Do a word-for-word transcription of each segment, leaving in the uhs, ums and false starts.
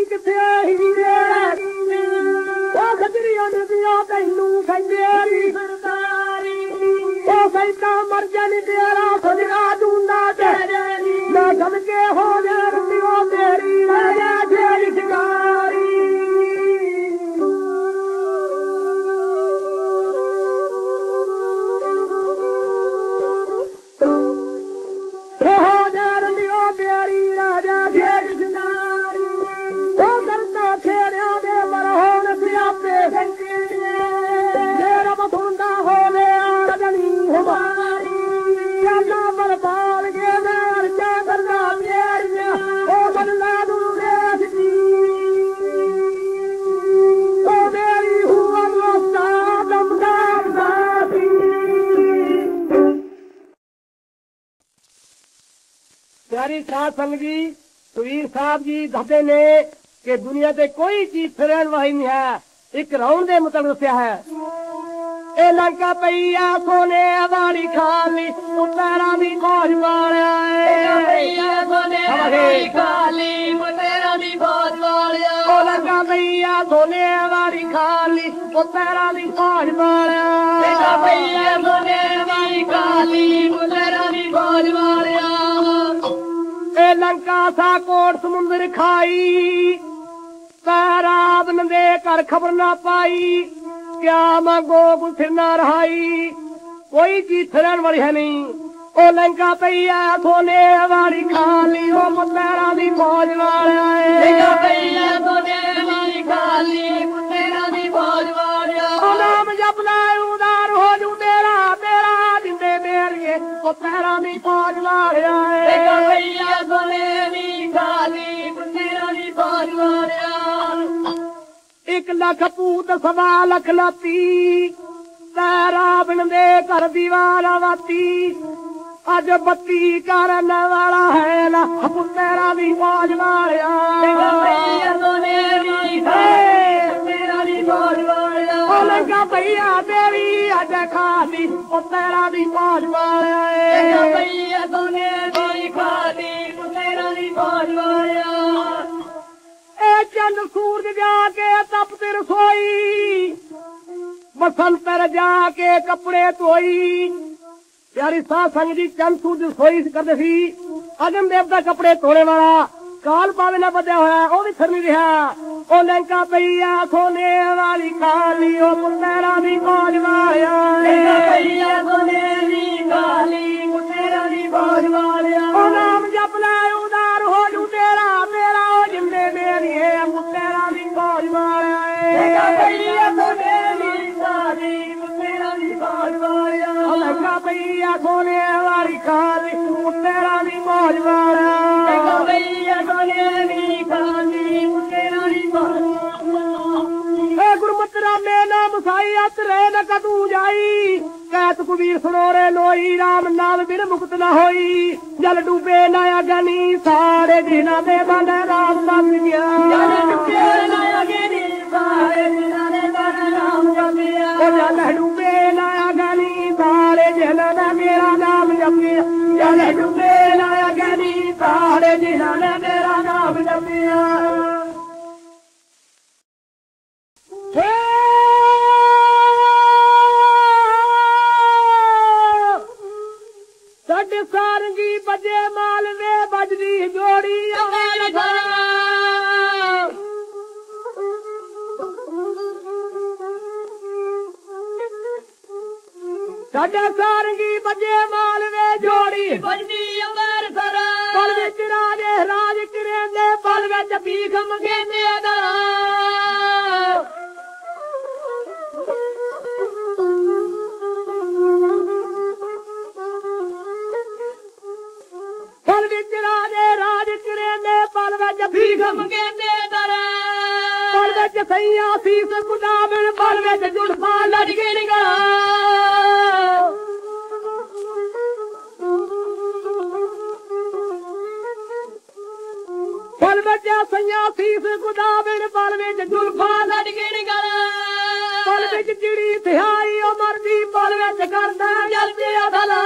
किथे हीरे ओ खजरियों ने दिया तैनू खंजेरी सरदारी ओ सैता मर जानी तेरा सजना दूंदा तेरी ना धमके हो गए रतियों तेरी राजा तेरी शिकारी प्यारी साध संग जी सुवीर साहब जी दसदे ने कि दुनिया ते कोई चीज फिरन वाली नहीं है एक राउंड दे मतलब दस्या है ए लंका पईया सोने वाली खाली तेरा भी फौज वालिया पईया सोने वाली खाली तेरा भी फौज वालिया ओ लंका पईया सोने वाली खाली तेरा भी फौज वालिया पईया सोने वाली खाली तेरा भी फौज वालिया ए लंका सा कोट समुंदर खाई तारा बन दे कर खबर ना पाई क्या मांगो कुछ फिर ना रहाई कोई चीज फिरन वाली है नहीं ओ लंका पईया सोने वाली खाली ओ तेरा भी फौज वाला लंका पईया सोने वाली खाली तेरा भी फौज वाला ओ नाम जपना उदार हो जू तेरा तेरा जिंदे मेरिए ओ तेरा भी फौज वाला लंका पईया सोने वाली खाली तेरा भी फौज वाला एक लख पूत सवा लख लाती तारा बन दे कर दीवार वाती अज बत्ती करन वाला है ना तेरा भी फौज वालिया लंका भैया तेरी अज खाली तेरा भी फौज वालिया चंद सूरज जाके तपती रसोई बसंतर जाके कपड़े धोई प्यारी साध संग जी चंद सूरज रसोई करते सी अगन देवता कपड़े धोने वाला काल पावे ना बदया होया वो भी फिर नहीं रहा ओ लंका पईया सोने वाली खाली ओ तेरा भी फौज वालिया पईया सोने वाली खाली तेरा भी फौज वालिया ओ नाम जपना उदार हो जू तेरा तेरा ओ जिंदे मेरी है तेरा भी फौज वालिया पईया सोने वाली खाली तेरा भी फौज वालिया ओ लंका पईया सोने वाली खाली तेरा भी फौज वालिया पईया गुरमत रामे नाम साई अत रहे न कदू जाई कैत कुबीर सुनोरे लोई राम नाम बिन मुक्त न होई जल डूबे नया गनी सारे जिना दे बन राम बन गया जल डूबे नया गनी सारे जिना दे बन राम जप गया जल डूबे नया गनी सारे जिना दे मेरा नाम जप गया जल डूबे नया गनी सारे जिना दे मेरा नाम जप गया साढ़े सारंगी बजे माल में बजरी जोड़ी साढ़े सारंगी बजे माल में जोड़ी बजरी अमर सरा पल विच राजे राज करेंदे पल विच भीख मंगेंदे पल विच राजे राज करेंदे पल विच भीख मंगेंदे पल विच सैया सीस गुलाबन पल विच जुल्फा लड़के निगला पल विच सैया सीस गुलाबन पल विच जुल्फा लड़के निगला पल विच चिड़ी थिहाई उमर दी पल विच करदा जल्दी अदला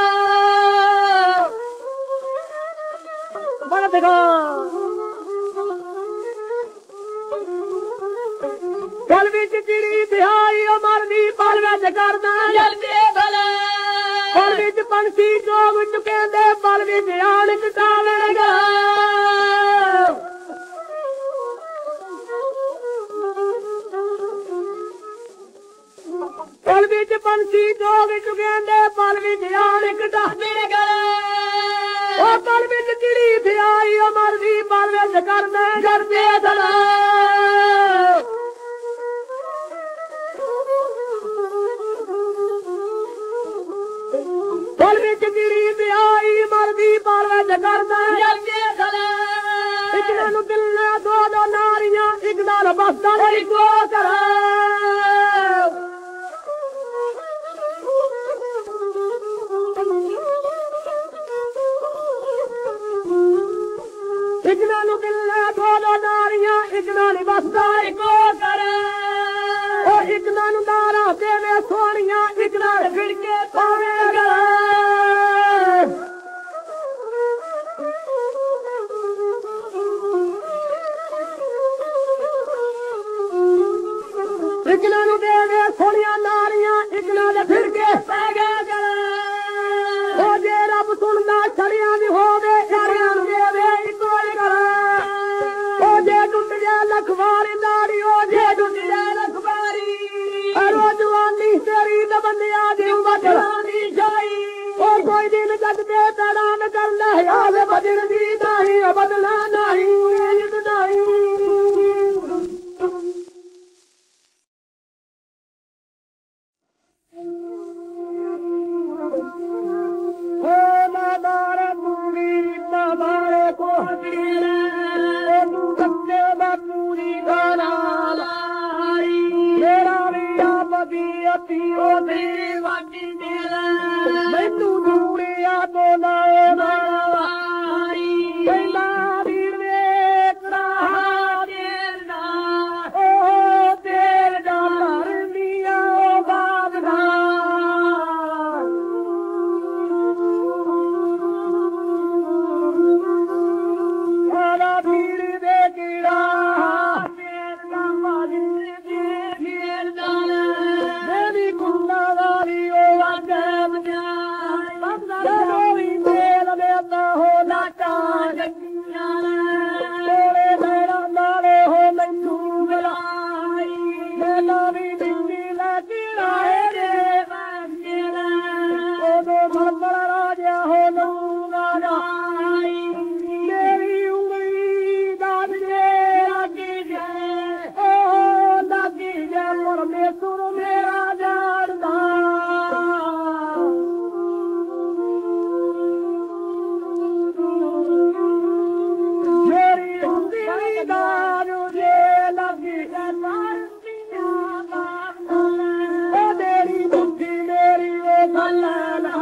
बड़ा देखो करदा जलदे भला पल विच पंछी जोग चुके दे पल विच आण कटावेगा पल विच पंछी जोग चुके दे पल विच आण कटावेगा ओ पल विच चिड़ी थी आई अमर दी पल विच करदा जलदे भला पल विच चिड़ी थी आई अमर दी पल विच करदा जलदे भला एक नाल दिल ना दो दो नारियां एक नाल बसदा इको करा एक नाल दिल ना दो दो नारियां एक नाल बसदा इको करा ओ एक नाल दारा देवे सोहणियां एक नाल फिरके पावेगा एक नाल देवे सोहणियां नारियां एक नाल फिरके पावेगा ओ जे रब सुनदा छड़ियां दी होवे यारियां नूं देवे इको करा ओ जे टुट जाए लखवारी दाड़ी ओ जे टुट जाए लखवारी अरो जवानी तेरी द बंदिया दी बदलानी जाई ओ कोई दिन जग दे तड़ा न कर ले आवे बदल दी नहीं बदला नहीं इज्जत नहीं ओ दादार पूरी दादारे को हटीरे तू सत्ते दा पूरी गाना लाई मेरा विया बदी अती ओ दी वाटी तेरा मैं तू दूरिया तो लाए माई कैला वीर वेकड़ा तेरा ओ तेरा कर लिया ओ बाबा राजा हो लूंगा मेरी उंगली दादे लगी जाए ओ लगी जाए परमेश्वर मेरा जानदा मेरी उंगली दादे लगी जाए ओ मेरी बुद्धि मेरी वो भला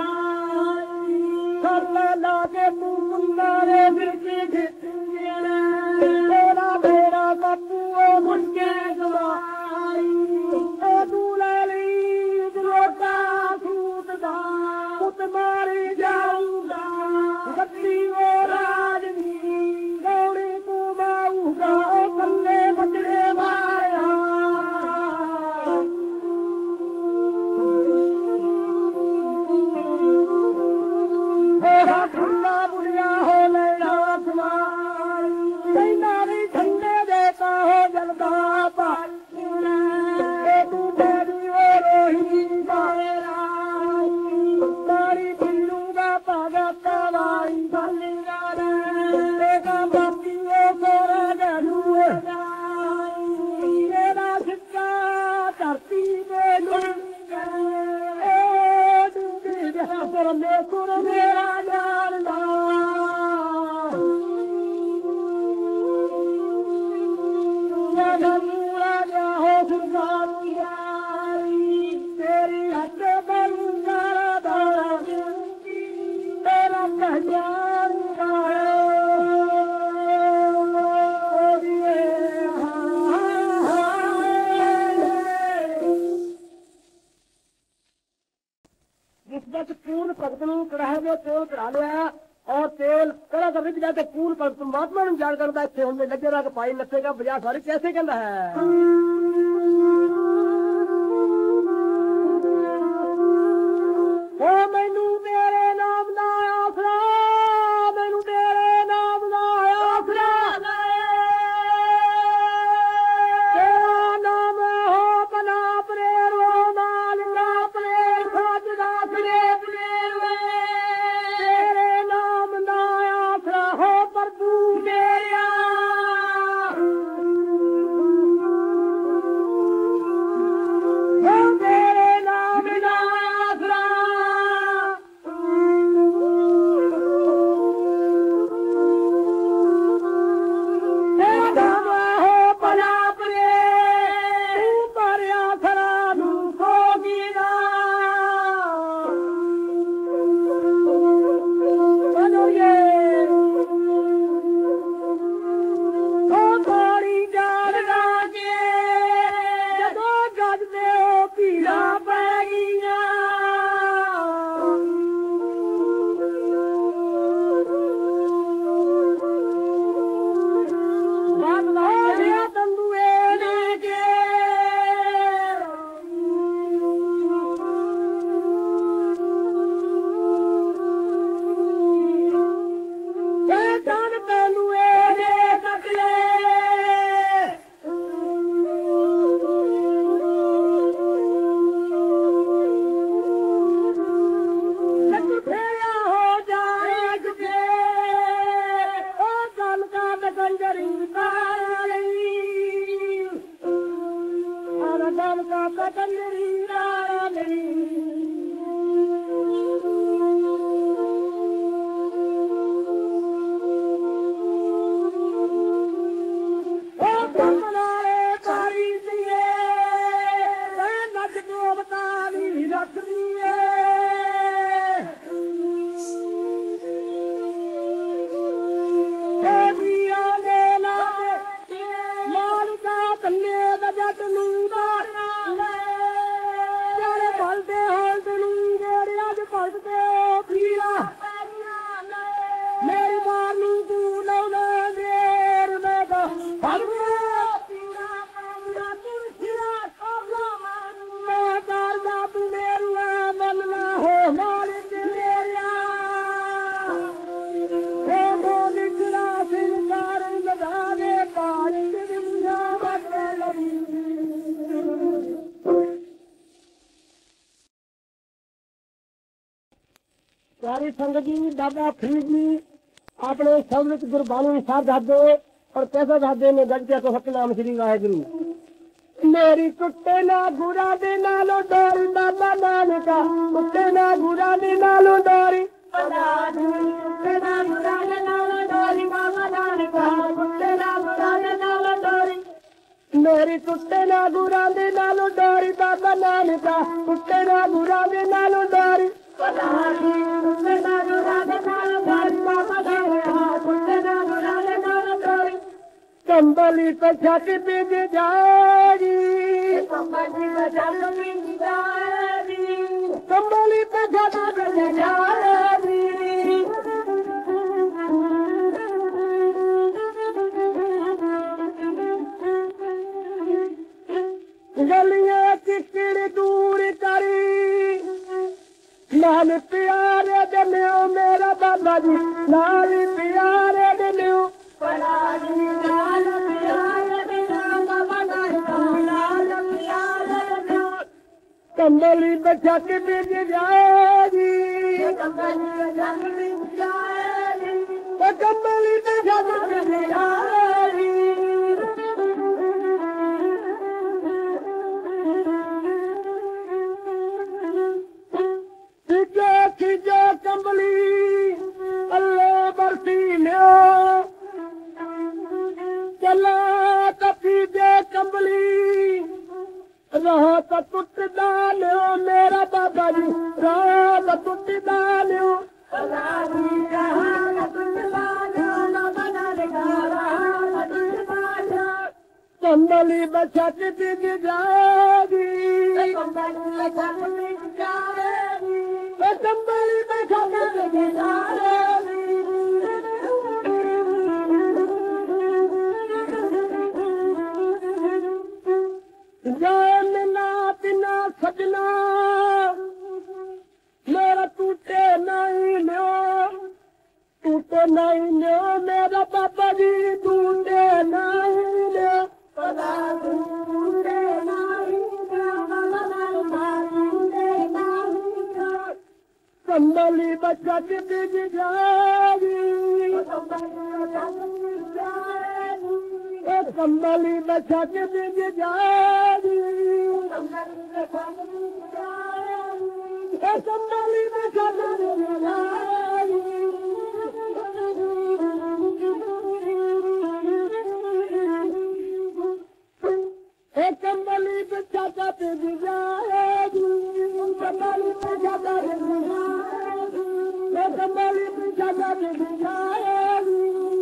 लागे तू सुंदरे बिरकी तेरा मेरा बापू मुझके गवाई ओ तू लली रोटा सूत दा पुत मारी जाऊंगा गद्दी ओ राजनी गौड़ी तू माऊंगा ओ कल्ले बचड़े माया ठंडा बुढ़िया हो लेना कहना भी ठंडे देता हो जलदा तू मेरी ओ रोही तारी बिल्लूगा पागा कवाई देखा बाकी ओ कोरा जलू मेरा सिक्का धरती में परमेश्वर मेरा जानदा राजा हो सुल्तान तेरी हद बंदा तेरा पहचान पूर्ण भगत नूं कड़ाहे में तेल चढ़ा लिया और तेल कड़ा कर रिझ जाए पूर्ण भगत परमात्मा नूं याद करदा इत्थे हुंदे लगे रख पाई नੱਚेगा बजा सारी कैसे कहंदा है प्यारी संगत जी, बाबा फरीद जी अपने शब्द गुरबाणी साहब दादे और कैसा दादे ने गजते तो सतनाम श्री वाहेगुरु। मेरी कुत्ते ना गुरा दे नालो डोरी बाबा नानका, कुत्ते ना गुरा दे नालो डोरी, कुत्ते ना गुरा दे नालो डोरी बाबा नानका, कुत्ते ना गुरा दे नालो डोरी। मेरी कुत्ते ना गुरा दे नालो डोरी बाबा नानका, कुत्ते ना गुरा दे नालो डोरी। कंबली पे छत बिग जाएगी, कंबली पे छत बिग जाएगी, कंबली पे छत बिग जाएगी। गलियां किकड़ी दूर करी, नाल प्यारे दलियो मेरा बाबा जी, नाल प्यारे दलियो कंबली बचक बिग जाएगी, कंबली बचक बिग जाएगी, कंबली बचक बिग जाएगी। खिजो खिजो कंबली अल्लाह बरसी लो, चला कपी दे कंबली, रहा तो टुट डालो मेरा बाबा जी, रहा तो टुट डालो कंबली बचत बिग जाएगी, कंबली बचत बिग जाएगी, कंबली बचत बिग जाएगी। जानना बिना सजना मेरा टूटे नहीं लो, टूटे नहीं लो मेरा बाबा जी, टूटे नहीं लो, टूटे नहीं लो। कंबली बचत बिग जाएगी, कंबली बचत बिग जाएगी, कंबली बचत बिग जाएगी। कंबली बचत बिग जाएगी, कंबली बचत बिग जाएगी, कंबली बचत बिग जाएगी।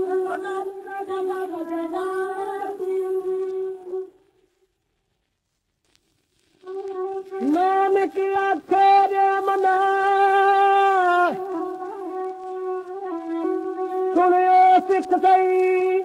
नाम की आखेरे मना सुनियो सिख सही,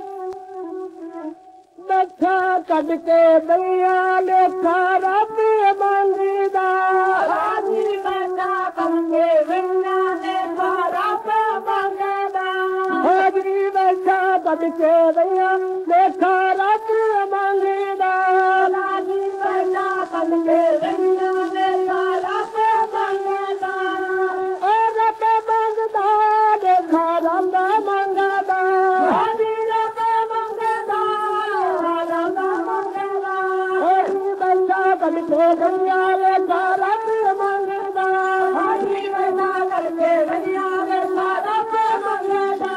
बैठा कट के दैया लेखा रब मंगदा, हाजी बैठा कंगे बिना लेखा रब मंगदा, हाजी बैठा कट के दैया लेखा रब मंगदा, हाजी बैठा कंगे बिना लेखा रब मंगदा, रब मंगदा लेखा रब मंगदा, हाजी रब मंगदा करके गैया वे सारा मंगदा हाजी वैसा करके गैया वे सारा मंगदा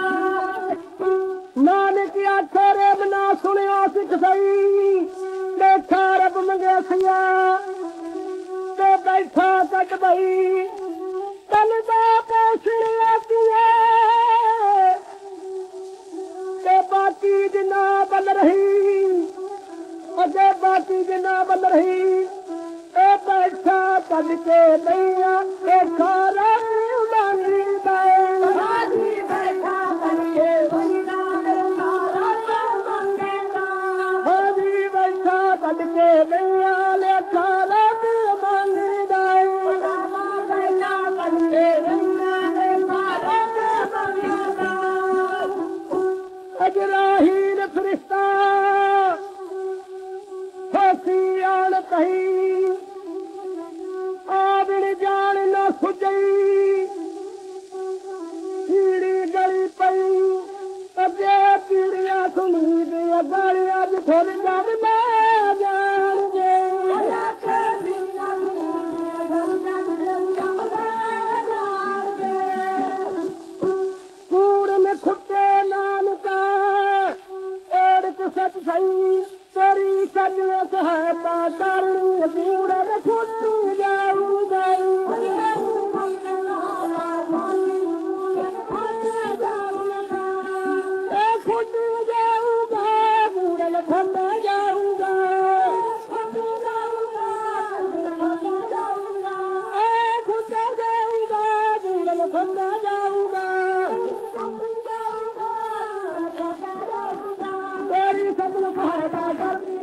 नानक आखे रे मना सुनिया सिख सही देखा रब मंगे सिया ते बैठा कट बई तन दा पोछड़िया किए ते बाकी जिना बल रही अजे बाकी जिना बल रही ए बैठा कट के दैया ए खारा मांगी दाए हाजी बैठा कट के दैया हाजी बैठा कट के दैया ले खारा मांगी दाए बैठा कट के दैया ले खारा मांगी दाए अजराहील फरिश्ता आन कही आविण जान न सुजई कीड़ी गली पई अजे पीड़िया सुनी दे गालियां बिठर जान मैं जान जे कूड़ में खुटे नानका एड़क सच सही तेरी सजने सहायता करनी कूड़े में खुट जाऊंगा खुट जाऊंगा कूड़े में खंड जाऊंगा खुट जाऊंगा कूड़े में खंड जाऊंगा तेरी सजने सहायता करनी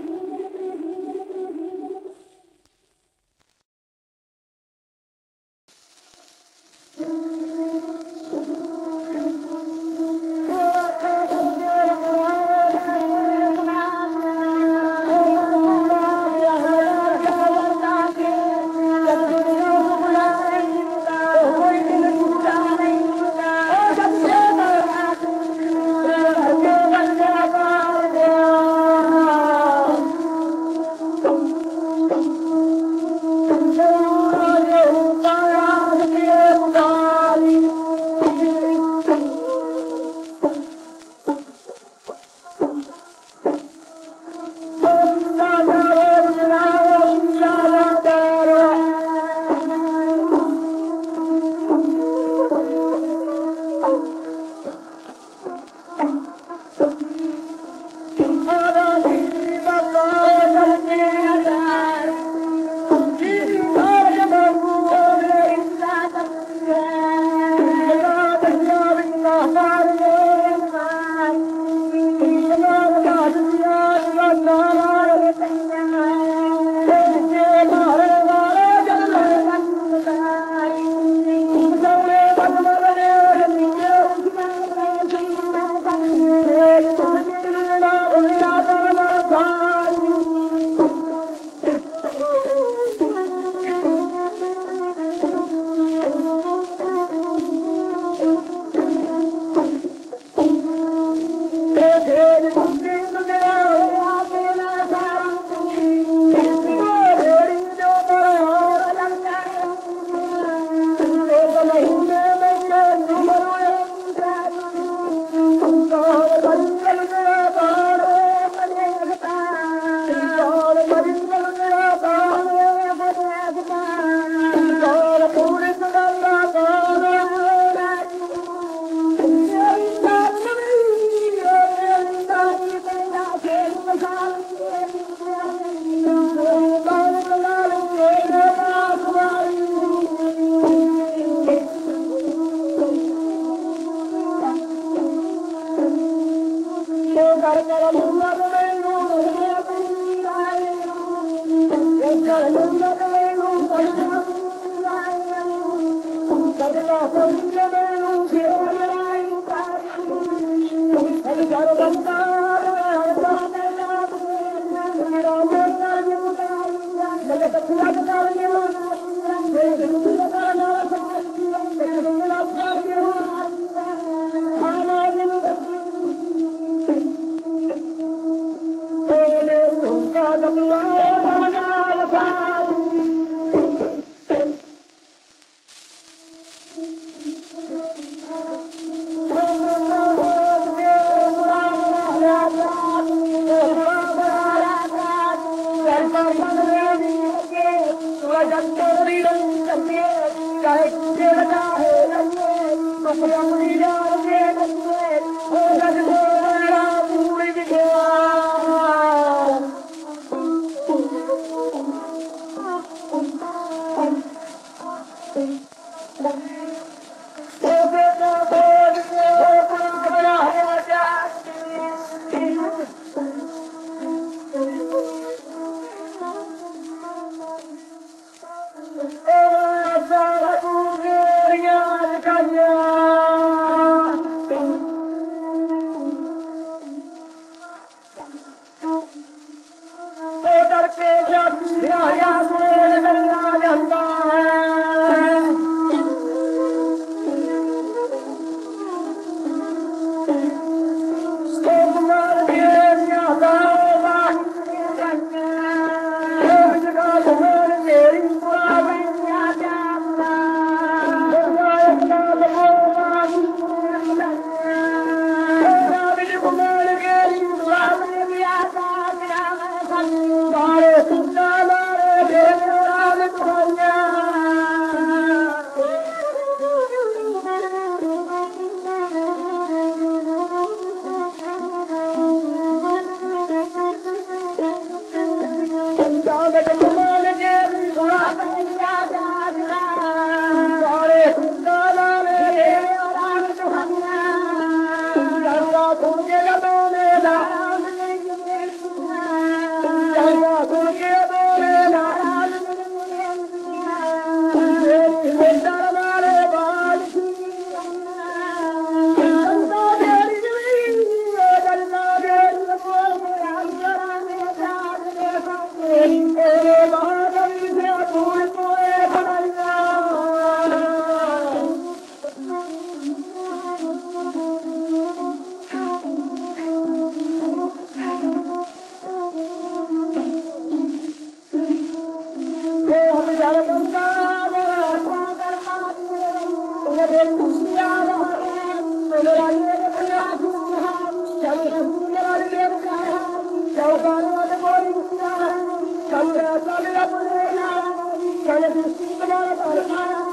Come